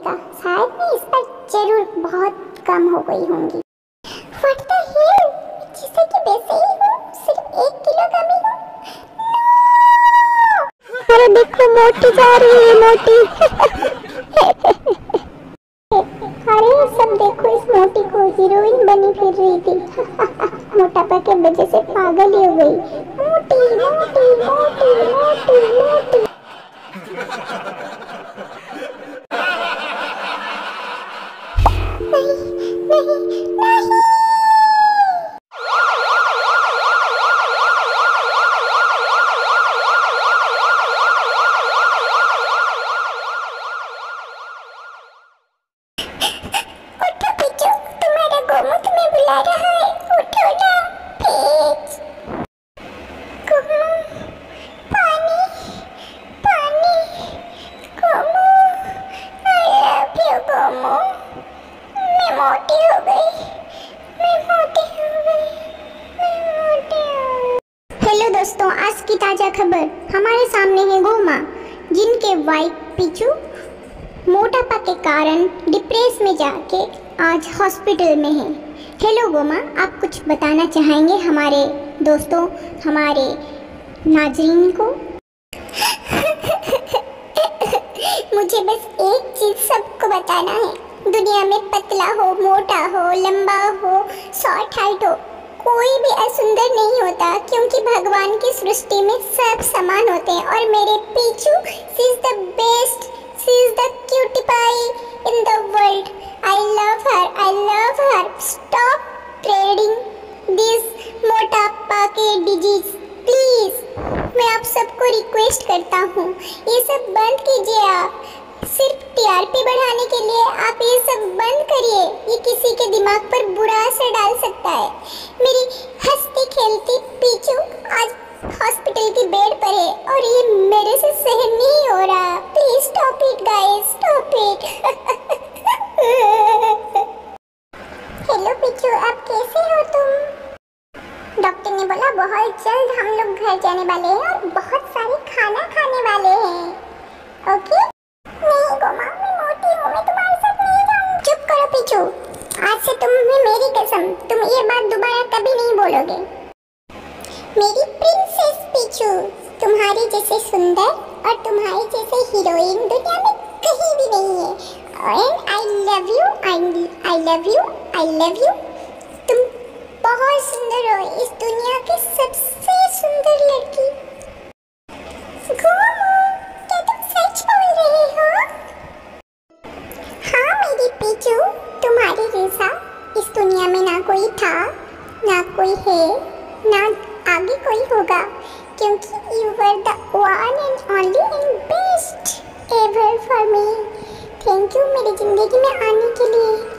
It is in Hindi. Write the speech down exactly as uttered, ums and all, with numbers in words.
का, शायद मैं इस पर जरूर बहुत कम हो गई होंगी। What the hell? जैसे कि वैसे ही हूँ, सिर्फ एक किलो कम ही हूँ। अरे देखो मोटी जा रही है, मोटी। अरे सब देखो, इस मोटी को हीरोइन बनी फिर रही थी। मोटापा के वजह से पागल ही हो गई। मोटी मोटी मोटी मोटी मोटी। नहीं नहीं नहीं। उठो पीछू, तुम्हारा गोमू तुम्हें बुला रहा है, उठो ना प्लीज। गोमू, पानी पानी, Gomu, I love you Gomu. मैं मोटी हो गई, मैं मोटी हो गई, मैं मोटी हो गई। हेलो दोस्तों, आज की ताजा खबर। हमारे सामने है गोमा, जिनके वाइफ पीछू मोटापा के कारण डिप्रेस में जाके आज हॉस्पिटल में है। हेलो गोमा, आप कुछ बताना चाहेंगे हमारे दोस्तों, हमारे नाजरीन को? मुझे बस एक चीज सबको बताना है, दुनिया में पतला हो, मोटा हो, लंबा हो, शॉर्ट हाइट हो, कोई भी असुंदर नहीं होता, क्योंकि भगवान की सृष्टि में सब समान होते हैं। और मेरे Pichu, she is the best, she is the cutie pie in the world. I love her, I love her. Stop spreading this मोटापा के disease, please. मैं आप सबको रिक्वेस्ट करता हूँ, ये सब बंद कीजिए। आप सिर्फ टीआरपी बढ़ाने के लिए आप ये सब बंद करिए। ये किसी के दिमाग पर बुरा असर डाल सकता है। मेरी हंसती खेलती पीछू आज हॉस्पिटल की बेड पर है और ये मेरे से सहन नहीं हो रहा। Please stop it guys, stop it. Hello Pichu, आप कैसे हो तुम? डॉक्टर ने बोला बहुत जल्द हम लोग घर जाने वाले हैं और बहुत सारे खाना खाने वाले हैं। ओके? नहीं गोमा, मैं मोटी हूँ, मैं तुम्हारे साथ नहीं जाऊँगी। चुप करो पिचू, आज से तुम्हें मेरी कसम, तुम ये बात दोबारा कभी नहीं बोलोगे। मेरी प्रिंसेस पीछू, तुम्हारी जैसे सुंदर और तुम्हारी जैसे हीरोइन दुनिया में कहीं भी नहीं है। And I love you, I love you, I love you. तुम बहुत सुंदर हो, इस दुनिया की सबसे सुंदर लड़की। गोमू, क्या तुम सच बोल रहे हो? हाँ मेरी पीछू, तुम्हारी जैसा इस दुनिया में ना कोई था, ना कोई है, ना आगे कोई होगा, क्योंकि you were the one and only and best ever for me. Thank you मेरी जिंदगी में आने के लिए।